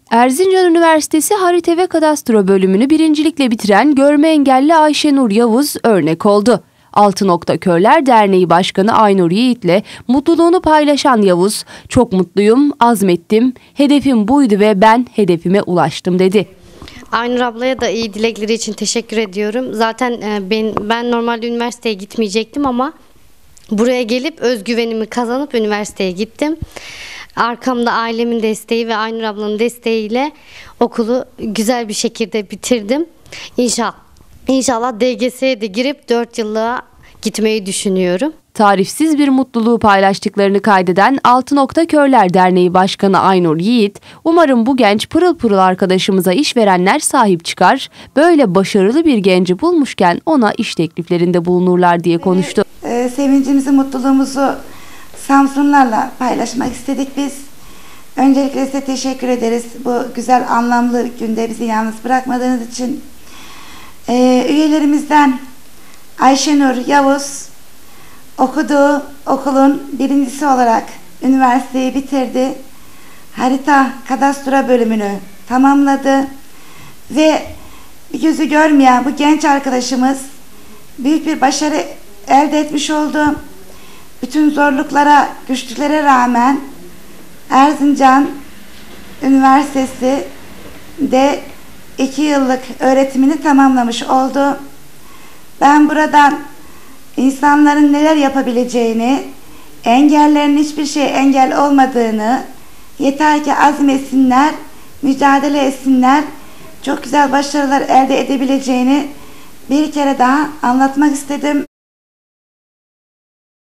Erzincan Üniversitesi Harita ve Kadastro bölümünü birincilikle bitiren görme engelli Ayşenur Yavuz örnek oldu. Altı Nokta Körler Derneği Başkanı Aynur Yiğit'le mutluluğunu paylaşan Yavuz, "Çok mutluyum, azmettim, hedefim buydu ve ben hedefime ulaştım" dedi. Aynur ablaya da iyi dilekleri için teşekkür ediyorum. Zaten ben normalde üniversiteye gitmeyecektim ama buraya gelip özgüvenimi kazanıp üniversiteye gittim. Arkamda ailemin desteği ve Aynur ablanın desteğiyle okulu güzel bir şekilde bitirdim. İnşallah DGS'ye de girip 4 yıllığa gitmeyi düşünüyorum. Tarifsiz bir mutluluğu paylaştıklarını kaydeden Altı Nokta Körler Derneği Başkanı Aynur Yiğit, "Umarım bu genç pırıl pırıl arkadaşımıza işverenler sahip çıkar, böyle başarılı bir genci bulmuşken ona iş tekliflerinde bulunurlar" diye konuştu. Sevincimizi, mutluluğumuzu Samsunlarla paylaşmak istedik biz. Öncelikle size teşekkür ederiz. Bu güzel, anlamlı günde bizi yalnız bırakmadığınız için. Üyelerimizden Ayşenur Yavuz okuduğu okulun birincisi olarak üniversiteyi bitirdi. Harita Kadastro bölümünü tamamladı. Ve gözü görmeyen bu genç arkadaşımız büyük bir başarı elde etmiş oldu. Bütün zorluklara, güçlüklere rağmen Erzincan Üniversitesi'de 2 yıllık öğretimini tamamlamış oldu. Ben buradan insanların neler yapabileceğini, engellerin hiçbir şeye engel olmadığını, yeter ki azmetsinler, mücadele etsinler, çok güzel başarılar elde edebileceğini bir kere daha anlatmak istedim.